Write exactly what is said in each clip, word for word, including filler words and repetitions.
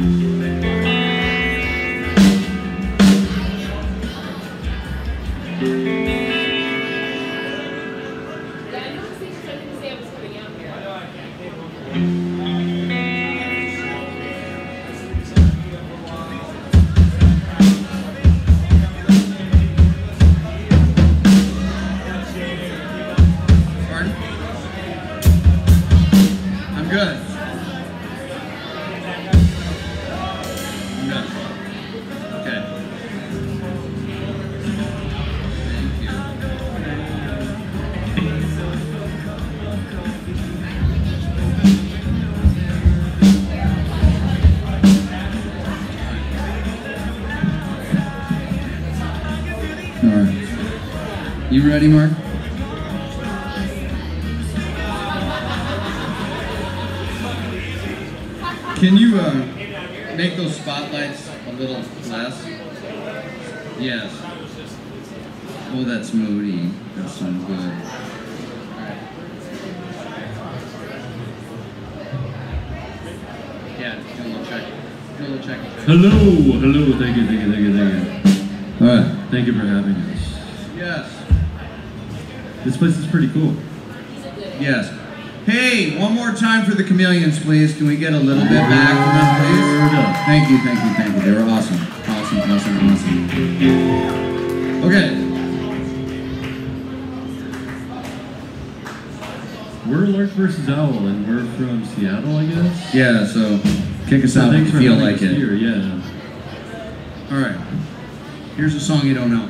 You ready, Mark? Can you uh, make those spotlights a little less? Yes. Oh, that's moody. That's so good. Yeah, do a little check. Do a little check. Hello, hello. Thank you, thank you, thank you, thank you. All right. Thank you for having us. Yes. This place is pretty cool. Yes. Hey, one more time for the Chameleons, please. Can we get a little bit back from them, please? Thank you, thank you, thank you. They were awesome. Awesome, awesome, awesome. Okay. We're Lark versus Owl, and we're from Seattle, I guess? Yeah, so kick us so out if thanks you for feel having like us it. Here, yeah. All right. Here's a song you don't know.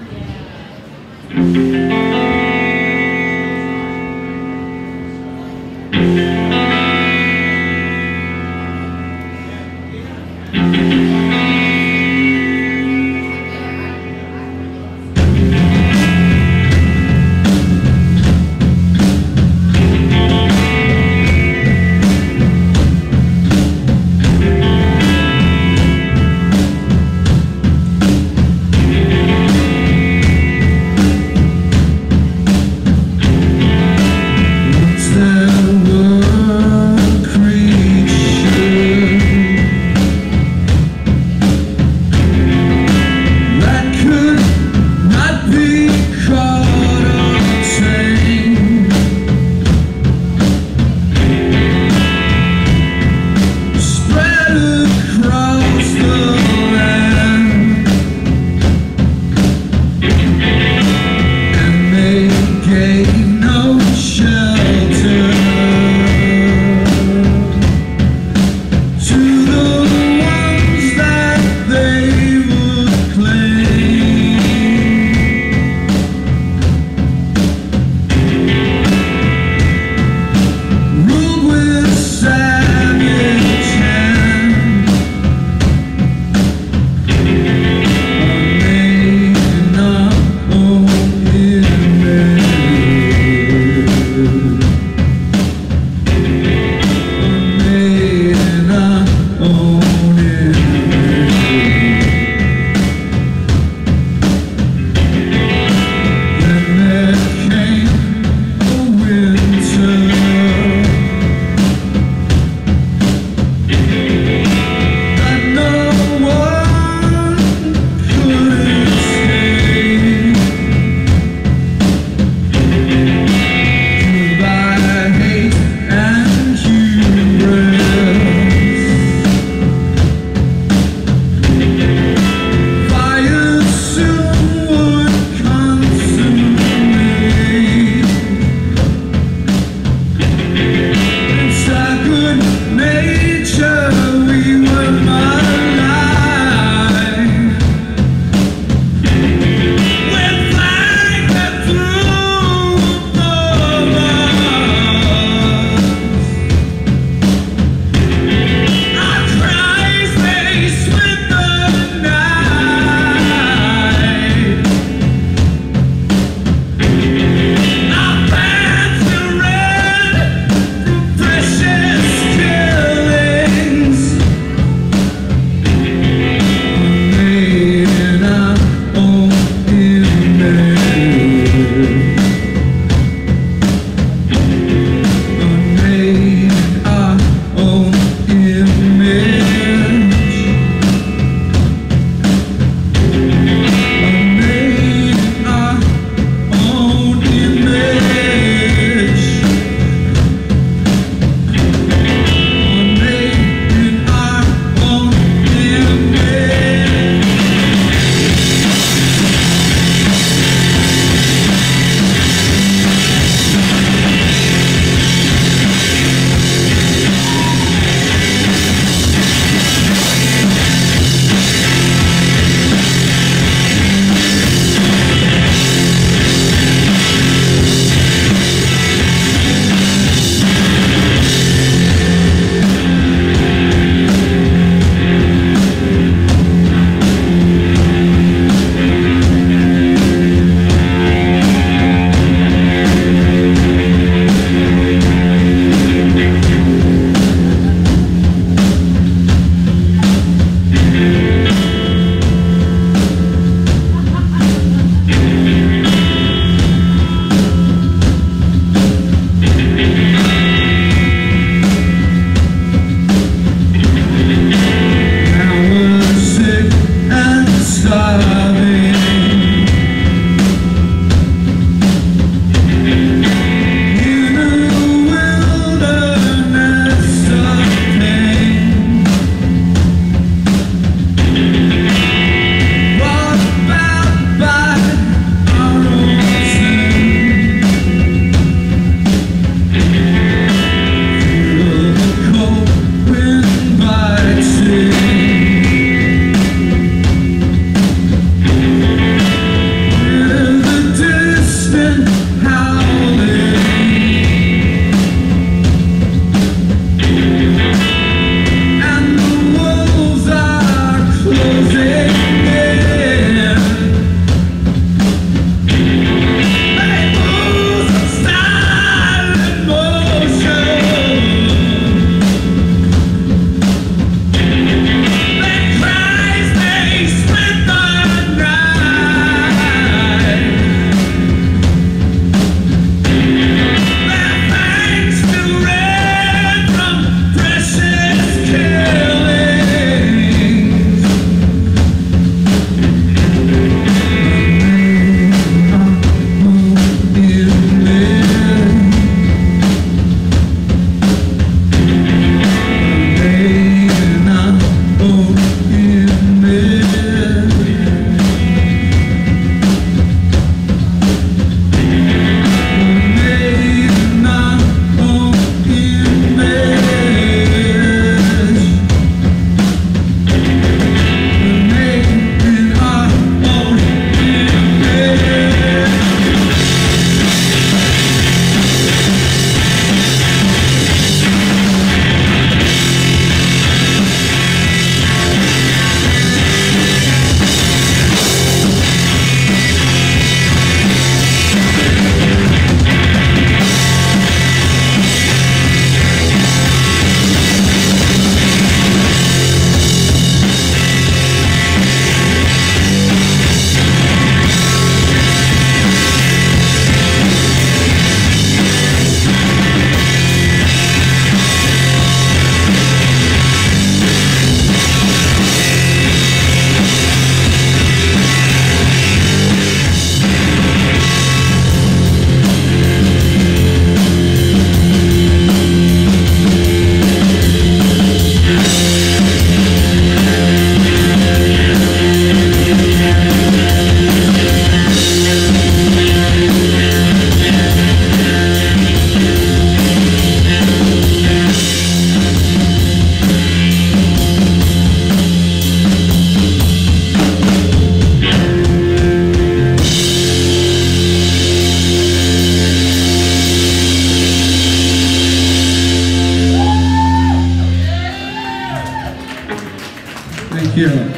Yeah.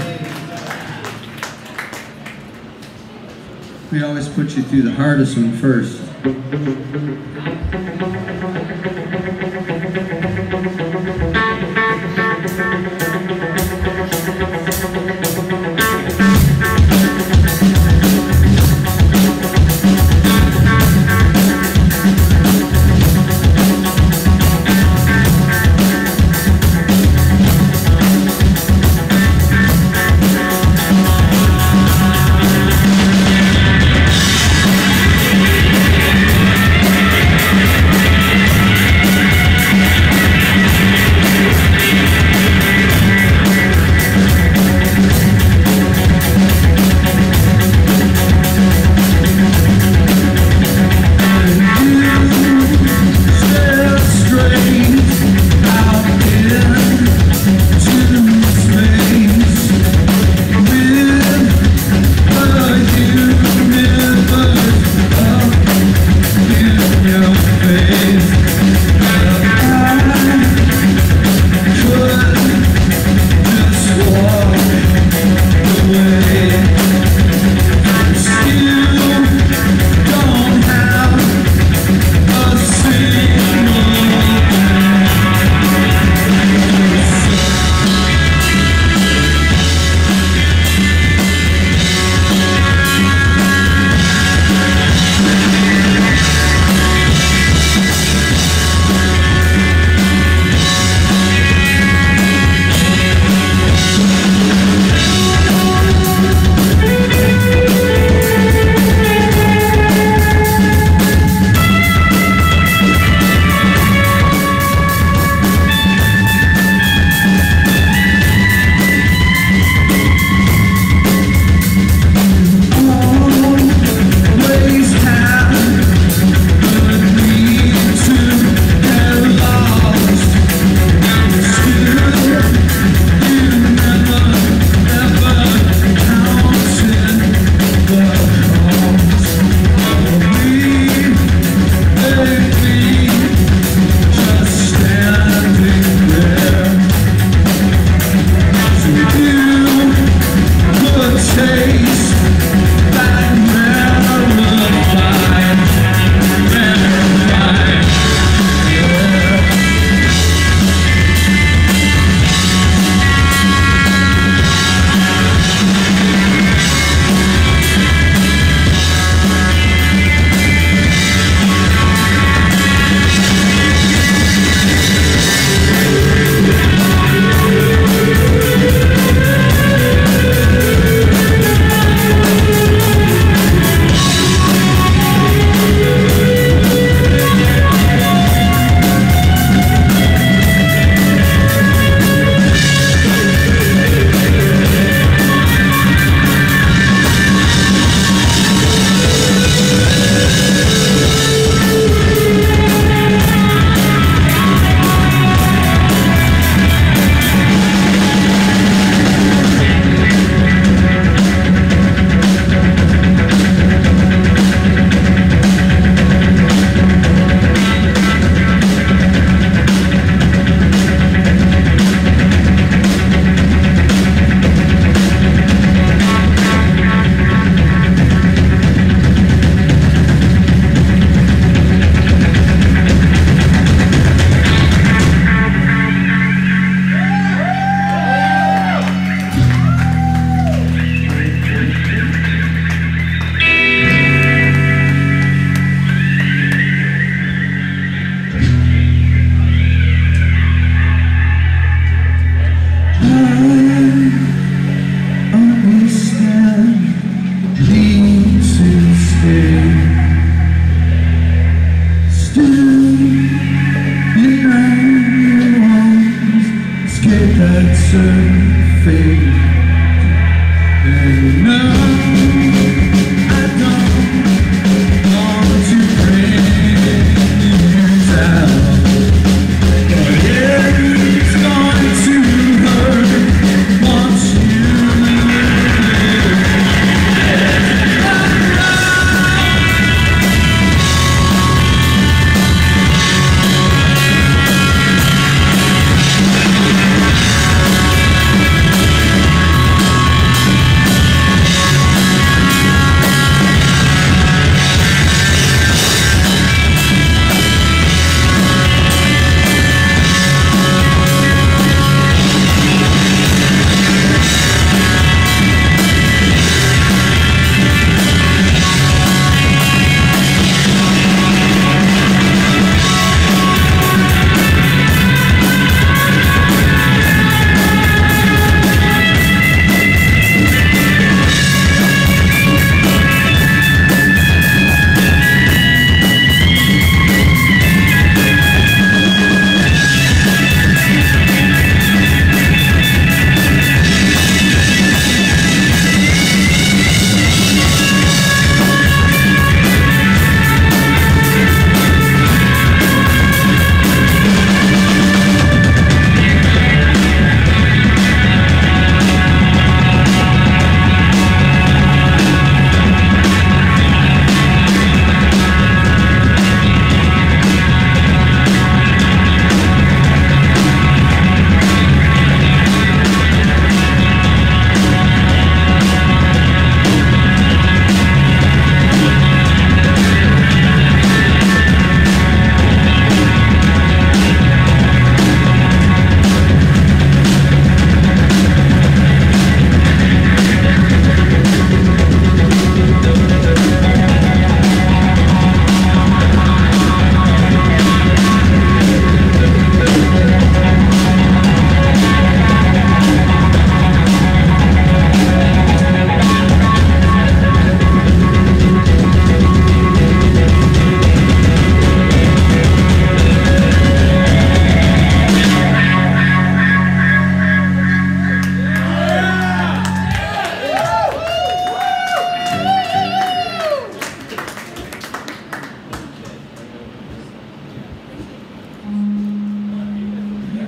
We always put you through the hardest one first. We'll be right back.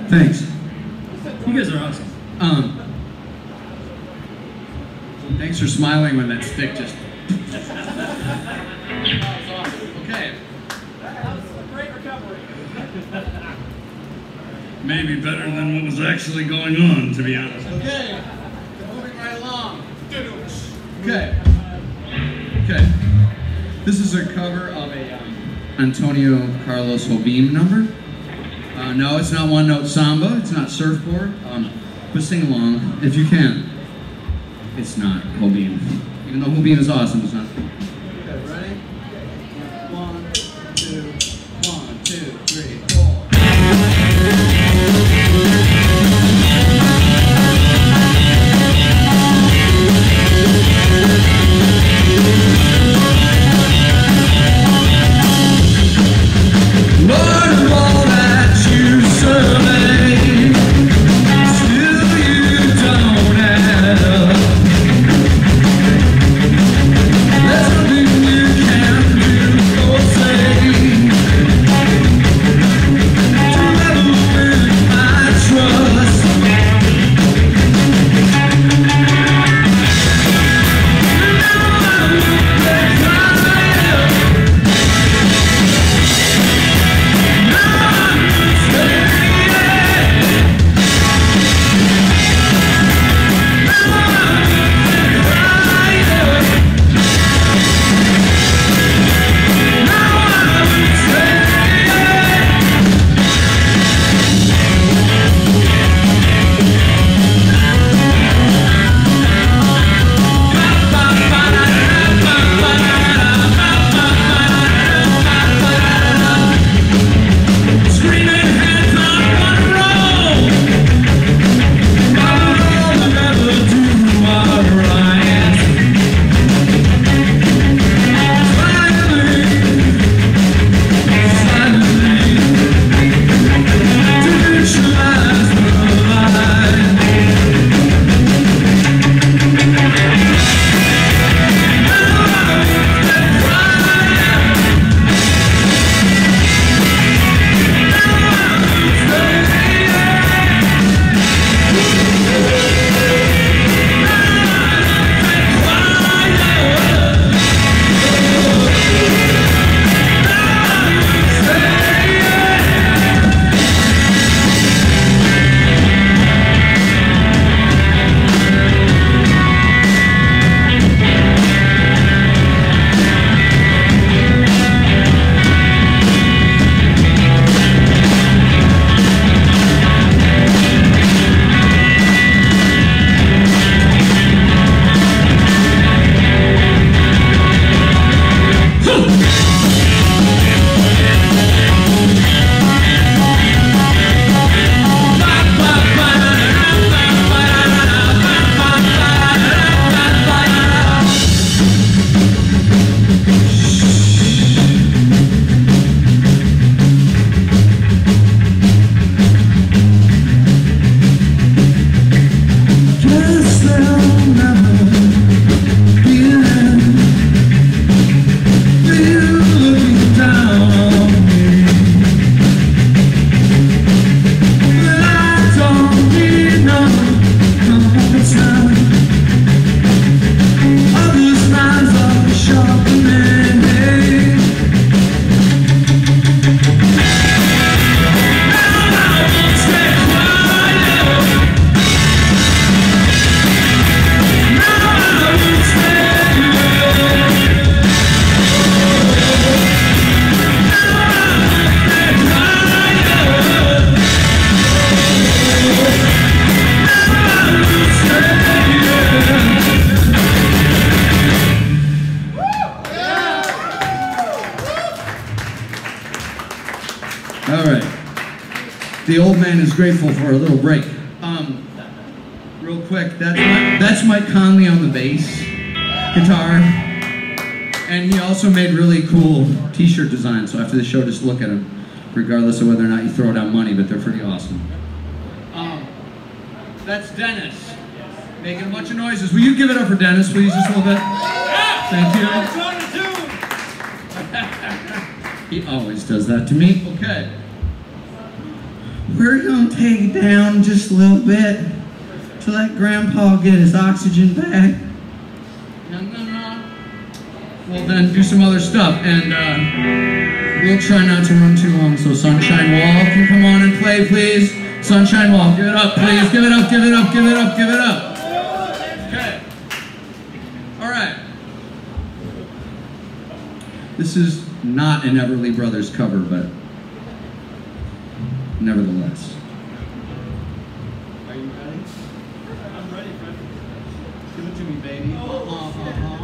Thanks. You guys are awesome. Um, thanks for smiling when that stick just... Okay. Great recovery. Maybe better than what was actually going on, to be honest. Okay. Moving right along. Okay. Okay. This is a cover of a um, Antonio Carlos Jobim number. Uh, no, it's not one-note samba. It's not surfboard. Um, but sing along if you can. It's not Jobim. Even though Jobim is awesome, it's not. Okay, ready? One, two, one, two, three, four. Lord of all that you survey, still you don't have. There's nothing you can do or say to ever win my trust. The old man is grateful for a little break. Um, real quick, that's Mike, that's Mike Conley on the bass guitar, and he also made really cool T-shirt designs. So after the show, just look at them, regardless of whether or not you throw down money. But they're pretty awesome. Um, that's Dennis making a bunch of noises. Will you give it up for Dennis, please, just a little bit? Thank you. He always does that to me. Okay. We're gonna take it down just a little bit to let Grandpa get his oxygen back. No, no, no. Well, then do some other stuff, and uh, we'll try not to run too long. So Sunshine Wall can come on and play, please. Sunshine Wall, give it up, please. Give it up, give it up, give it up, give it up. Okay. All right. This is not an Everly Brothers cover, but nevertheless. Are you ready? I'm ready, Fred. Give it to me, baby. Uh-huh, uh-huh.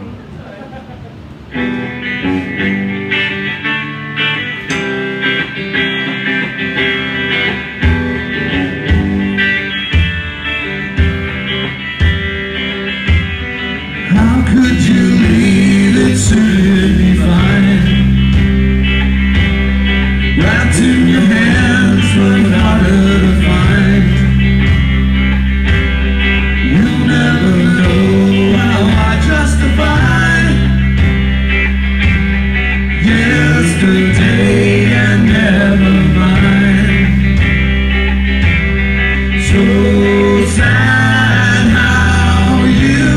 How could you leave it suited me fine? Wrapped in your hands, but harder to find. You'll never know how I justify yesterday and never mind. So sad how you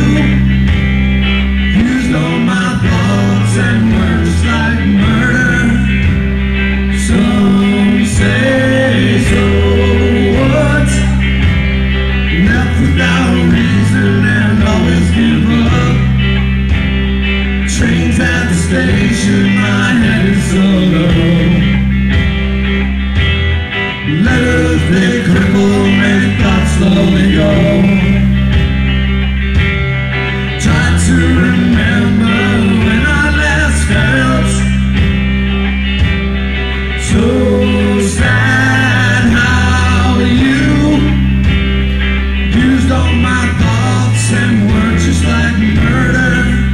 used all my thoughts and words like murder. Some say so what? Left without a reason and always give up. Trains at the station, my head is so low. Letters they cripple, many thoughts slowly go. Trying to remember when I last felt so sad how you used all my thoughts and words just like murder.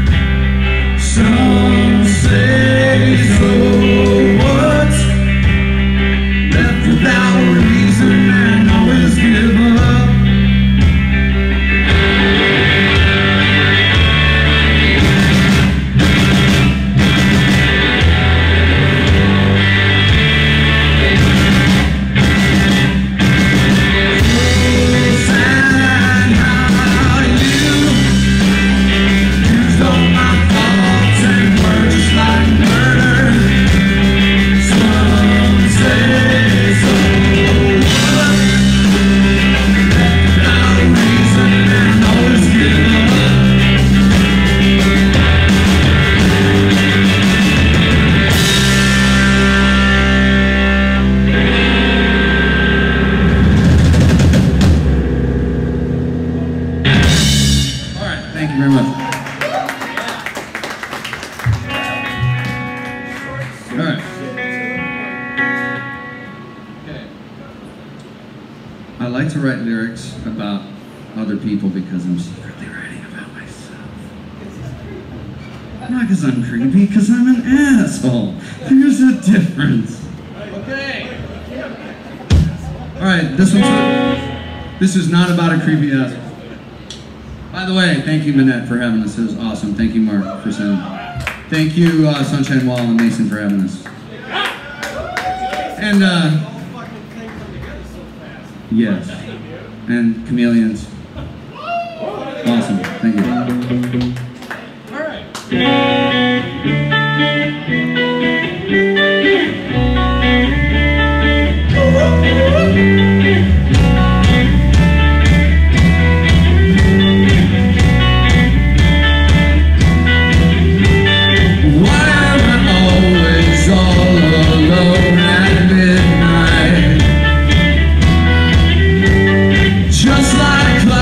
Some say so what? Left without a reason and always give up. Thank you very much. All right. Okay. I like to write lyrics about other people because I'm secretly writing about myself. Not because I'm creepy, because I'm an asshole. There's a difference. Okay. All right, this one's this is not about a creepy asshole. By the way, thank you, Manette, for having us. It was awesome. Thank you, Mark, for sending. Thank you, uh, Sunshine Wall and Mason, for having us. And, uh, yes. And Chameleons. Awesome. Thank you. All right. Just like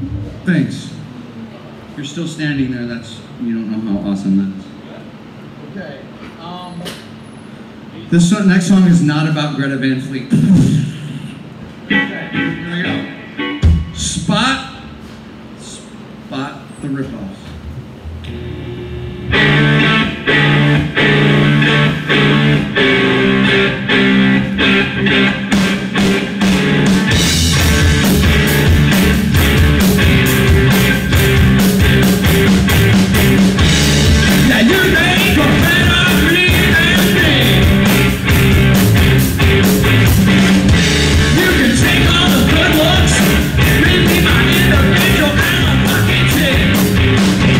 Thanks. You're still standing there. That's, you don't know how awesome that is. Okay. Um, this song, next song is not about Greta Van Fleet. Okay, here we go. Spot, spot the ripoffs. Individual, I'm a fucking chick.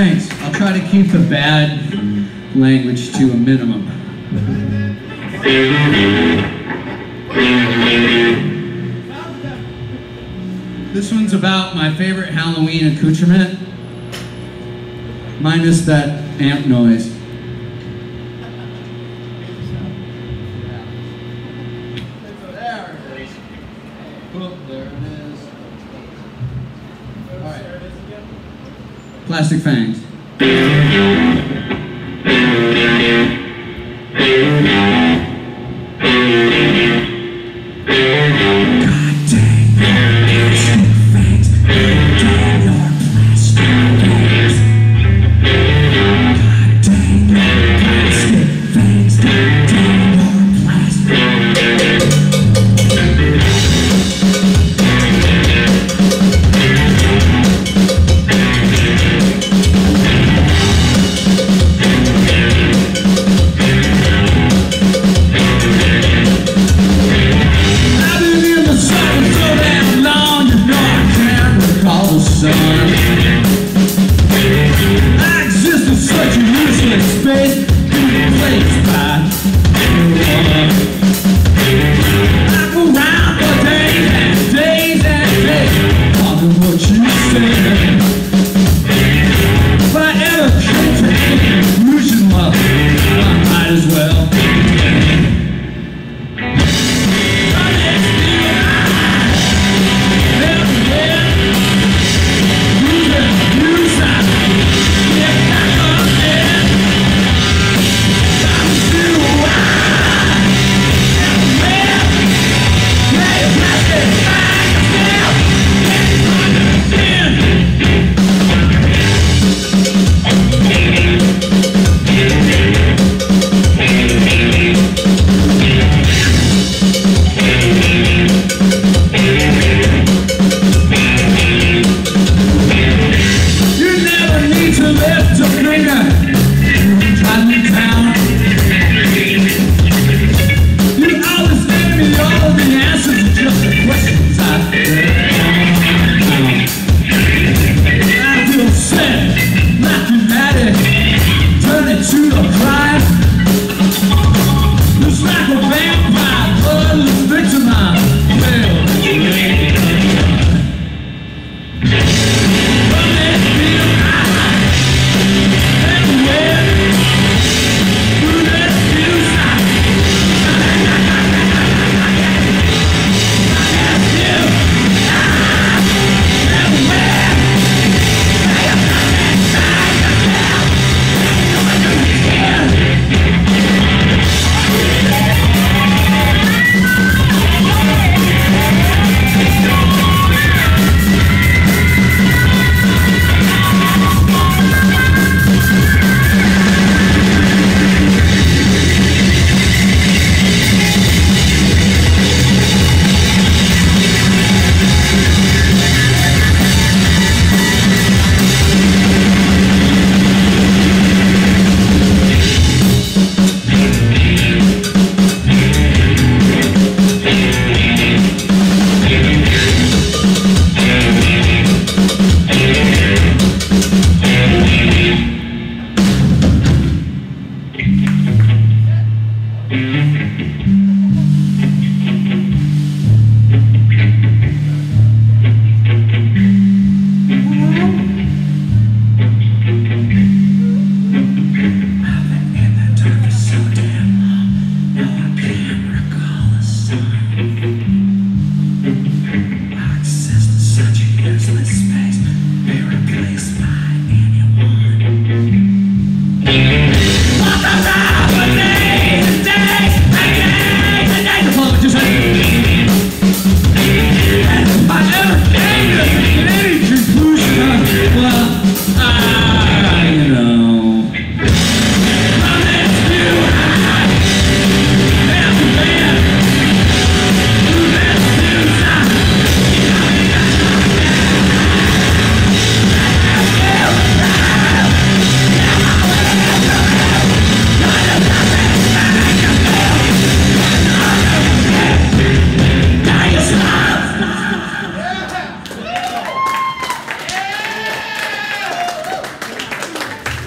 Thanks. I'll try to keep the bad language to a minimum. This one's about my favorite Halloween accoutrement, minus that amp noise. There it is. Oh, there it is. All right. Plastic Fangs.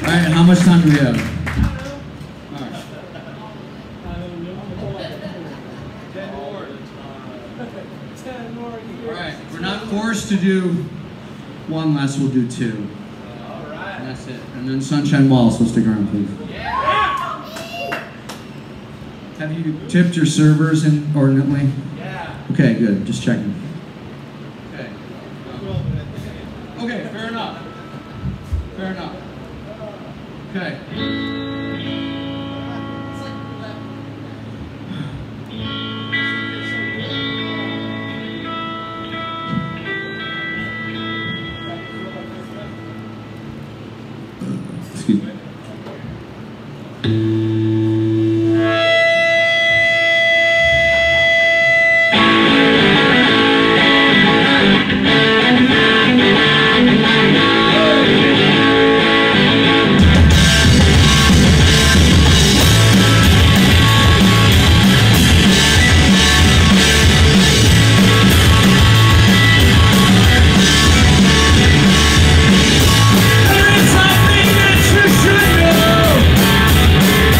right, how much time do we have? All right. Ten more. Ten more. All right, we're not forced to do one less, we'll do two. All right. And that's it. And then Sunshine Wallace will stick around, please. Yeah. Have you tipped your servers inordinately? Yeah. Okay, good. Just checking. Okay. Okay, fair enough. Fair enough. Okay. Excuse me. There is something that you should know.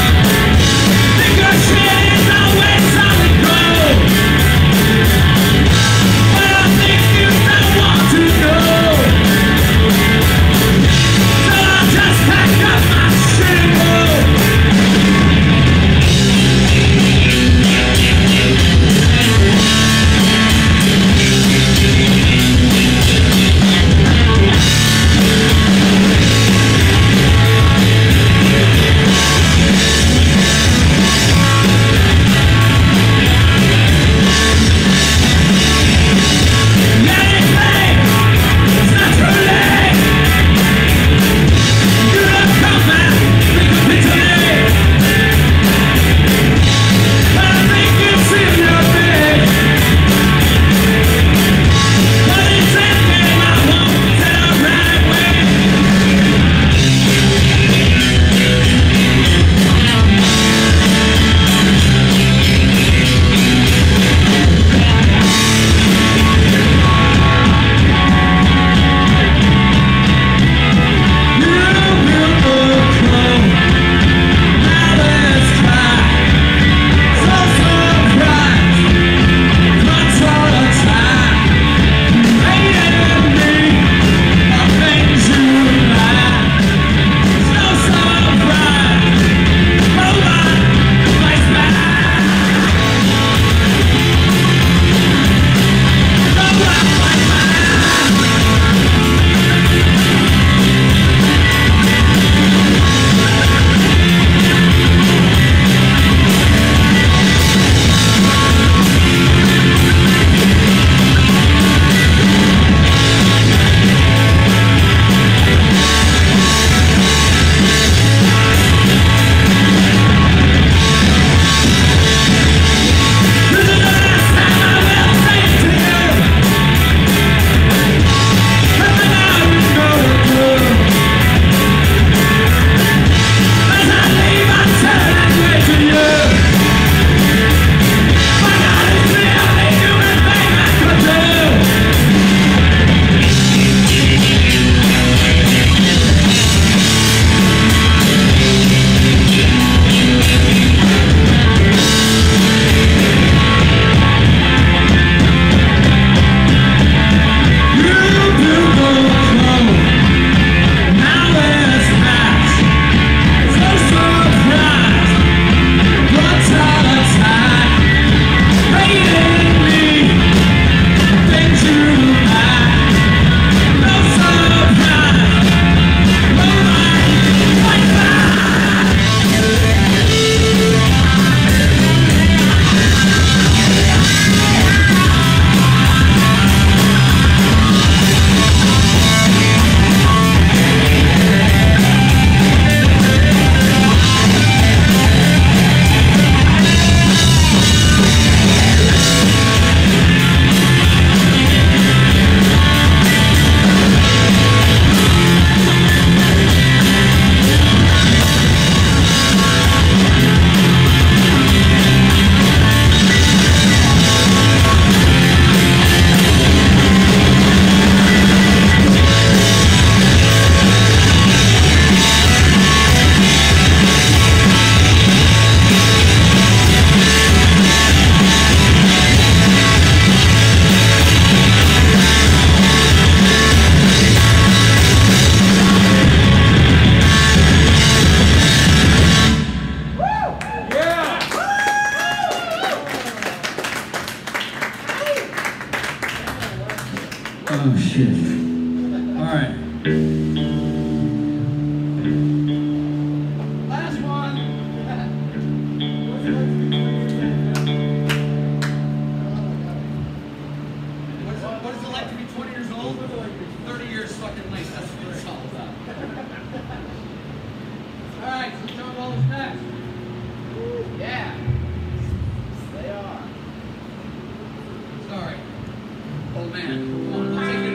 Yeah. They are. Sorry. Old man. Come on, let's take it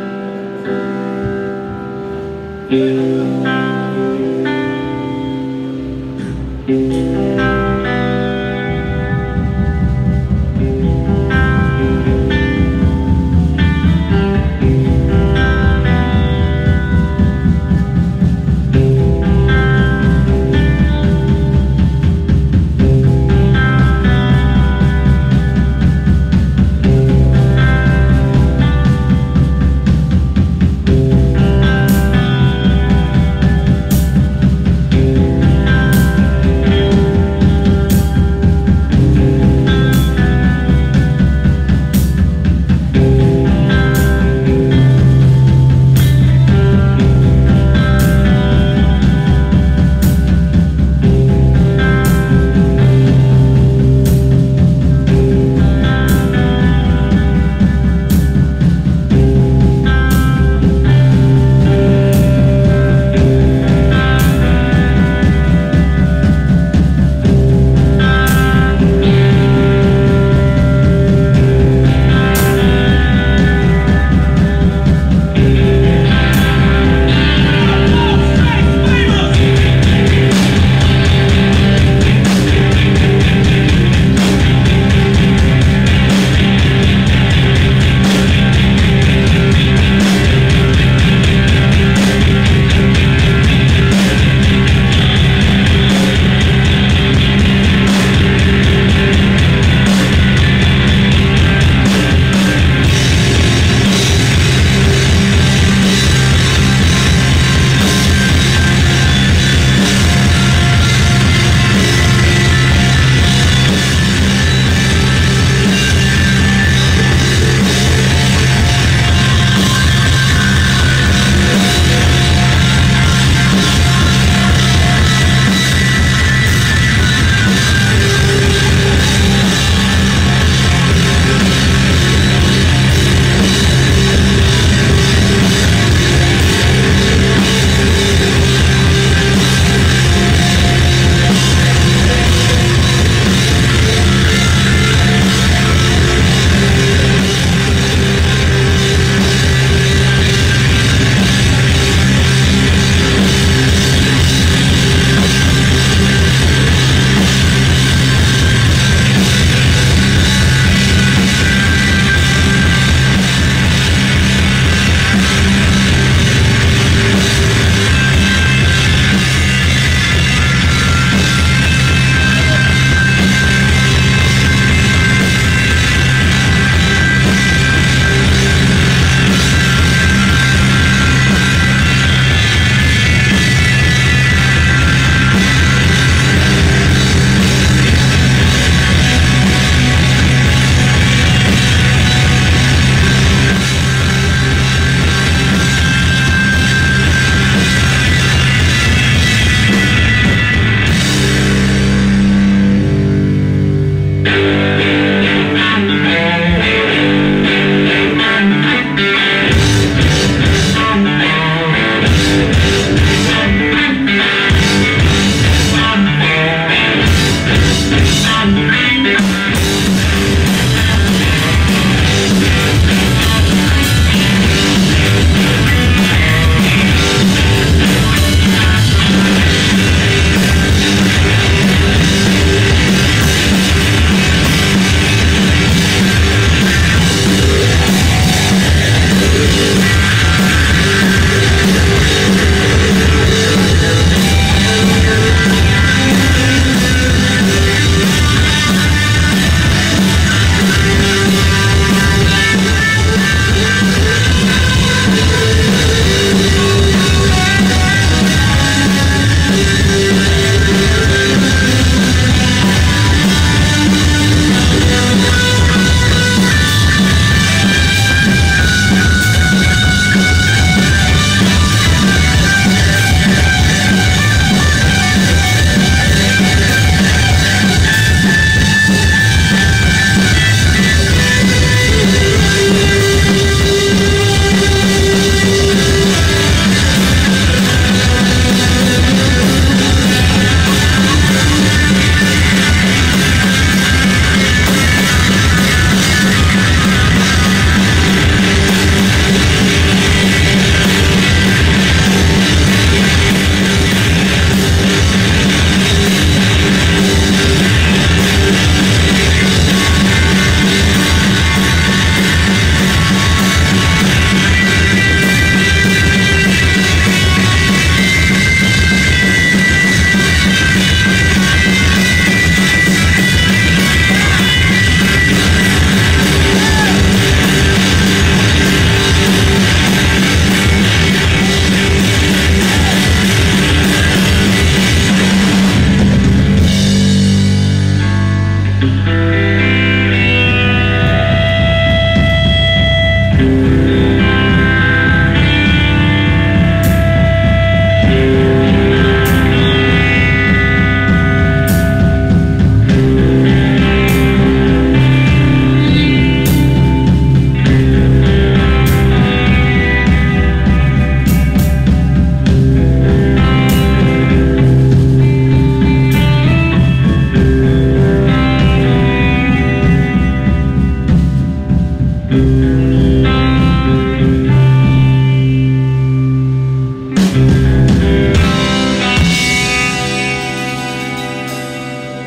around.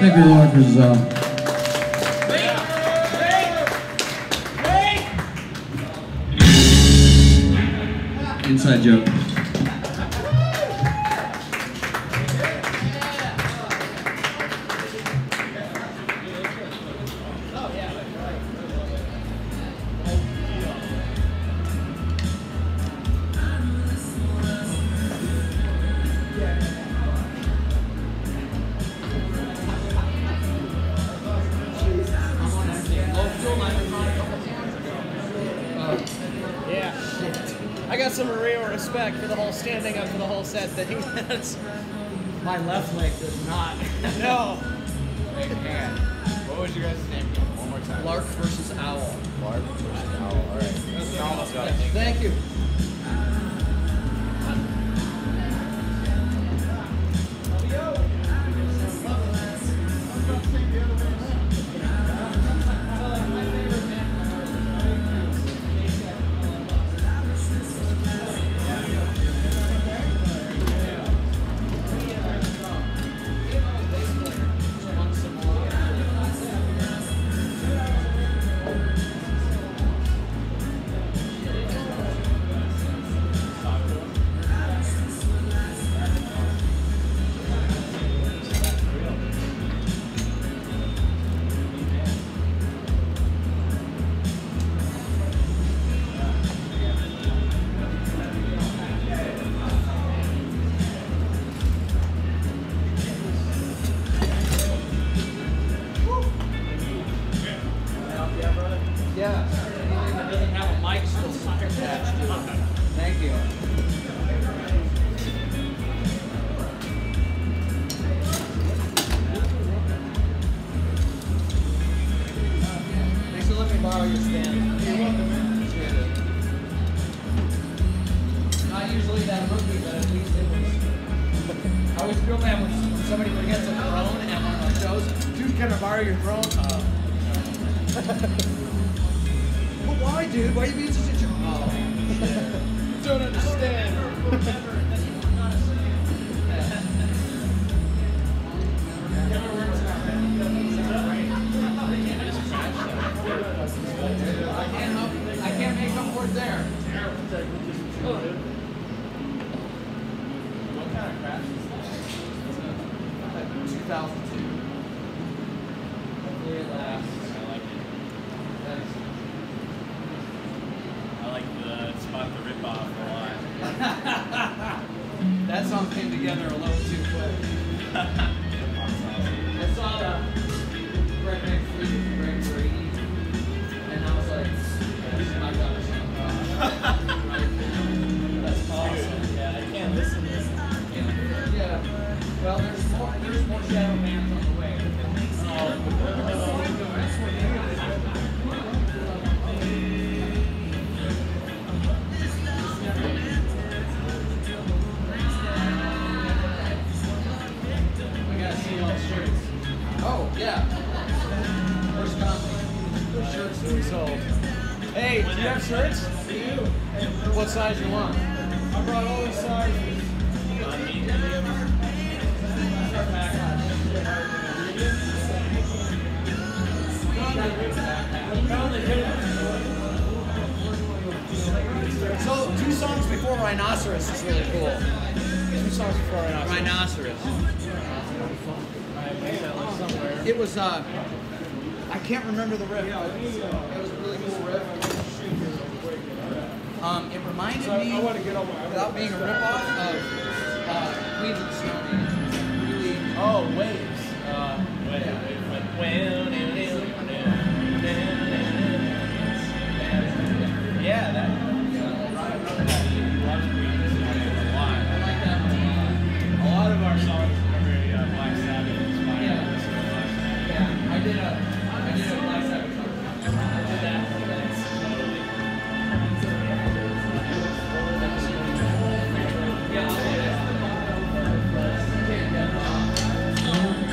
Thank you, Lark versus Owl. Inside joke. I got some real respect for the whole standing up for the whole set thing. That's My left leg does not. no. What was your guys' name? One more time. Lark versus Owl. Lark versus Owl. All right. You're almost got it. Thank you. Yeah. Anything that doesn't have a mic still attached to it. Thank you. Thanks for letting me borrow your stand. You're welcome. Appreciate it. Not usually that rookie, but at least it was. I always feel bad when somebody forgets a throne at one of our shows. Dude, can I borrow your throne? Uh, But why, dude? Why are you being such a jerk? Oh, shit. Don't understand. I can't help. I can't make up for it there. What kind of crash is this? two thousand two. Hopefully it lasts. Spot the rip off a lot. That song came together a little too quick. I saw the Red Neck Fleet with Greg Brady, and I was like, I got it. That's awesome. Yeah, I can't listen to this. Yeah. Well, there's more. There's more shadow bands on the way. Oh, yeah. Where's Conley? Shirts to be sold. Hey, do you have shirts? I do. What size you want? I brought all the sizes. So, two songs before Rhinoceros is really cool. Two songs before Rhinoceros. Rhinoceros. It was, uh, I can't remember the riff. It was a really cool riff. Um, it reminded me, without being a ripoff, of uh, Queens of the Stone Age. Really. Oh, Waves. Uh, wait, Yeah. wait, wait, wait. Yeah, that. I like that one. A lot of our songs are very uh, Black Sabbath inspired. Yeah. Yeah, I did a, I did a Black Sabbath song. I did that. Yeah, I'll do that.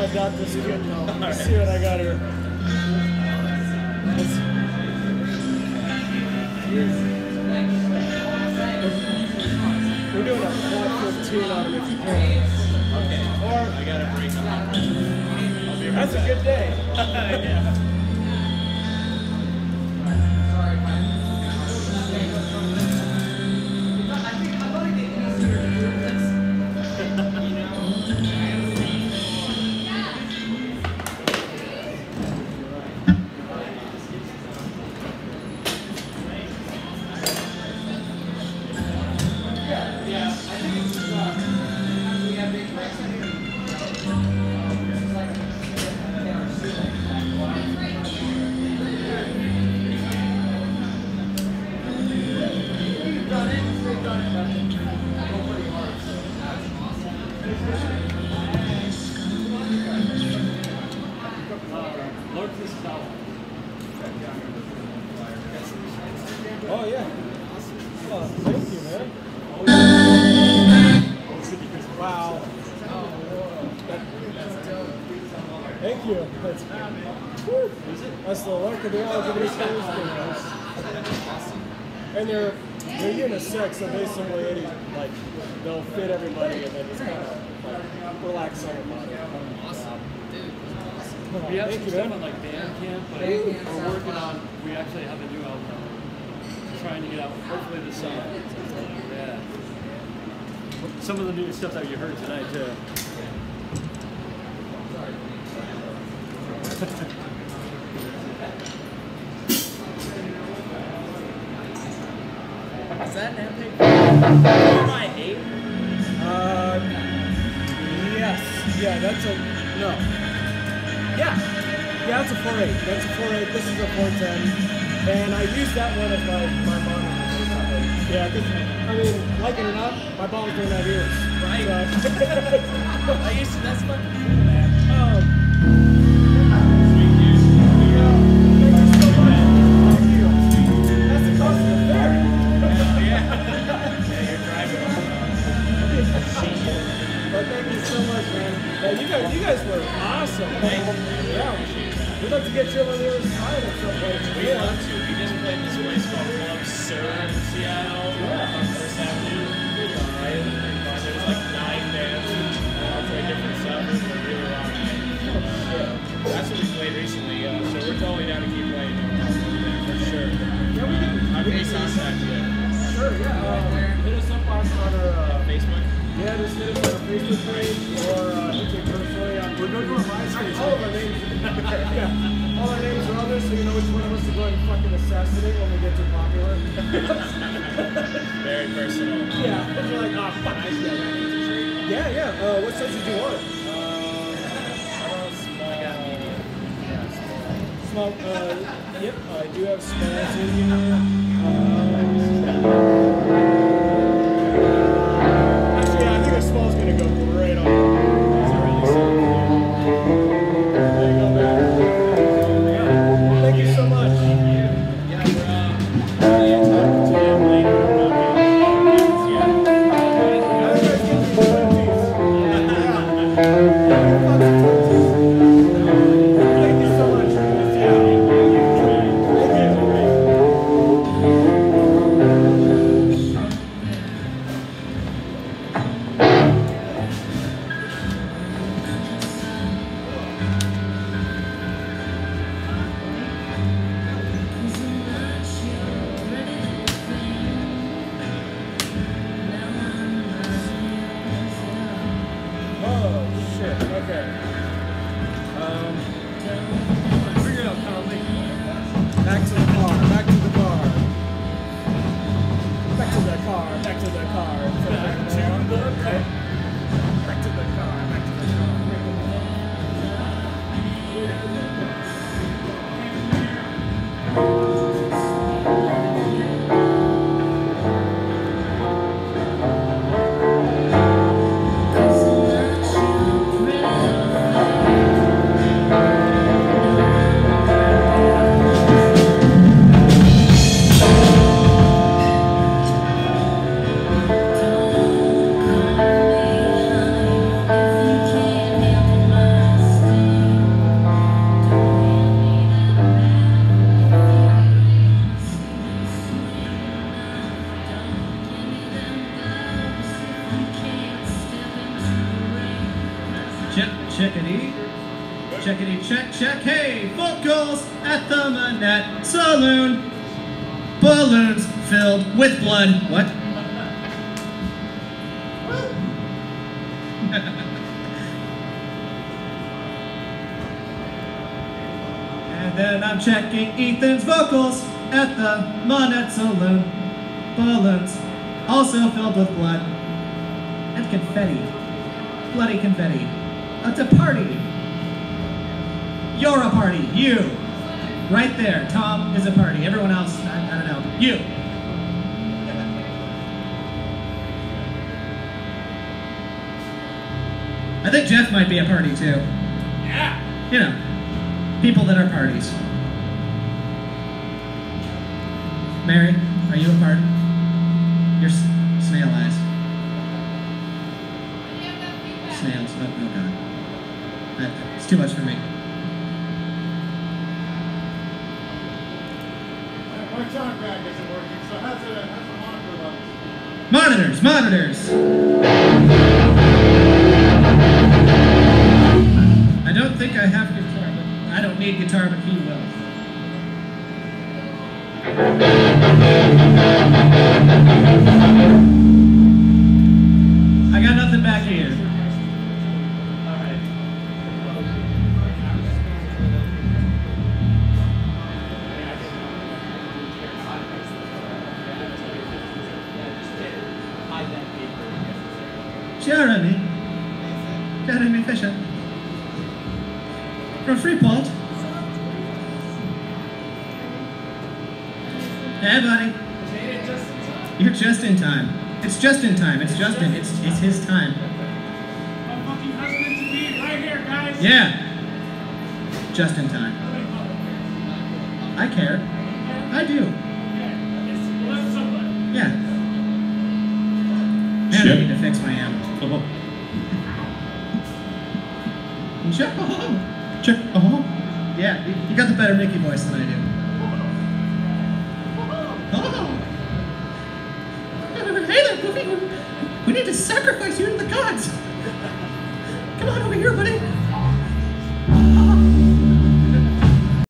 dot this kid now. Let's see what I got here. Let's- We're doing a flat fifteen on it if you can. Okay. Or I got a break on that. I'll be right that's a back. good day. Yeah. Oh yeah. Oh, thank you, man. Wow. Thank you. That's, whew. That's the luck of the Allegheny Coast. And they're they're unisex, so basically like they'll fit everybody and then just kind of like relax on about it. Awesome. Dude. We have Thank some you, stuff man. on like Bandcamp, but we're working on, we actually have a new album out. Trying to get out hopefully this summer. Yeah. Some of the new stuff that you heard tonight too. Is that an epic? Four by eight? Uh, yes. Yeah, that's a no. Yeah. Yeah, that's a four eight. That's a four eight. This is a four ten. And I use that one as my, my monitor. Yeah, because, I mean, like it or not, my balls don't have ears. Right. So, I used to, that's fucking cool, man. um, thank you so much. Thank you. That's the cost of the fare. But thank you so much, man. Yeah, you guys, you guys were awesome. Yeah, we'd like to get you on the other side at some point. We want to. We just played this place called Club Sur in Seattle. Yeah. On First Avenue. It was alright. It was pretty fun. There was like nine bands. They all played different stuff. It was a really long night. That's what we played recently. Uh, so we're totally down to keep playing. For sure. Yeah, we can. I've made contact with Sure, yeah. Um, hit us up on, on our, uh, Facebook. yeah, just hit us on our Facebook page or uh, hit me personally. Um, we're going to our MySpace. All of our names. Yeah. All our names are on there, so you know which one of us to go ahead and fucking assassinate when we get too popular. Very personal. Yeah, because we're like, ah, fuck this guy. Yeah, yeah. Uh, what size did you want? Small. Uh, yep, I do have smalls in here. Um, actually, yeah, I think a small's gonna go great on. It's a really simple. There you go, man. Yeah. Thank you so much. Yeah, we're uh, really in touch with you later. I think I get you twenties. Thank you so much. Yeah. Oh, shit. Okay. Um, figure it out, Conley. Back to the car. Back to the car. Back to the car. Back to the car. Back to the car. Back to the car. Back to the car. Check, checkity. Checkity, check, check. Hey, vocals at the Manette Saloon. Balloons filled with blood. What? And then I'm checking Ethan's vocals at the Manette Saloon. Balloons also filled with blood and confetti. Bloody confetti. It's a party. You're a party. You. Right there. Tom is a party. Everyone else, I, I don't know. You. I think Jeff might be a party too. Yeah. You know, people that are parties. Mary, are you a party? Your s- snail eyes. Snails. Oh, oh God. That, it's too much for me. My talk bag isn't working, so how's it, how's the monitor levels? Monitors, monitors. I don't think I have guitar, but I don't need guitar, but he will. I got nothing back here. All right. Jeremy. Jeremy Fisher. From Freeport. Hey, buddy. You're just in time. It's just in time. It's Justin. It's it's his time. My fucking husband to be right here, guys. Yeah. Just in time. I care. I do. Let somebody. Yeah. And I Chip. need to fix my amp. Oh, Check. Oh. Check. Oh. Yeah, you, you got the better Mickey voice than I do. Oh. Hey there, Goofy. We need to sacrifice you to the gods. Come on over here, buddy.